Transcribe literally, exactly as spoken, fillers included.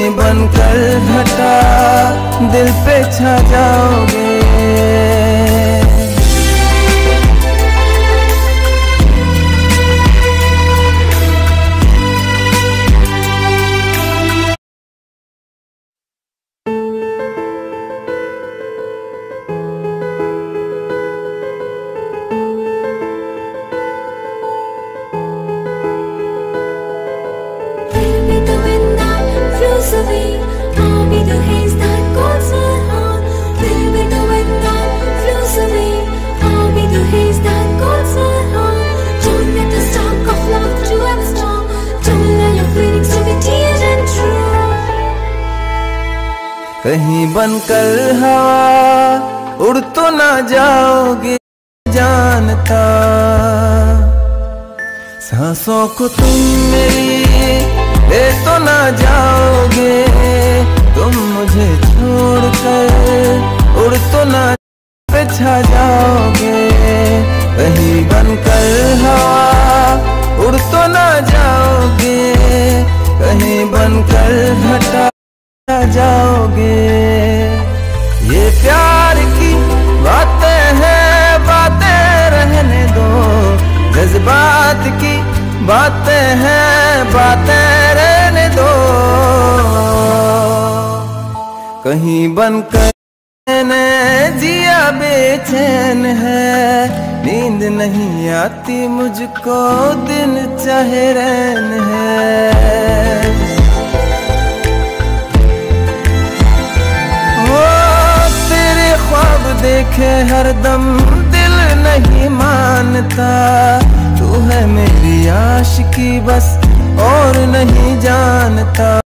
कहीं बनकर घटा दिल पे छा जाओगे। कहीं बनकर हवा उड़ तो ना जाओगे जानता, सांसों को तुम मेरी ले तो ना जाओगे, तुम मुझे छोड़कर उड़ तो ना पे छा जाओगे। कहीं बनकर हवा उड़ तो ना जाओगे, कहीं बनकर घटा जाओगे। ये प्यार की बातें हैं, बातें रहने दो, जज्बात की बातें हैं, बातें रहने दो। कहीं बनकर मैंने जिया बेचैन है, नींद नहीं आती मुझको, दिन चाहे रैन है। ख्वाब देखे हरदम दिल नहीं मानता, तू है मेरी आशिकी बस और नहीं जानता।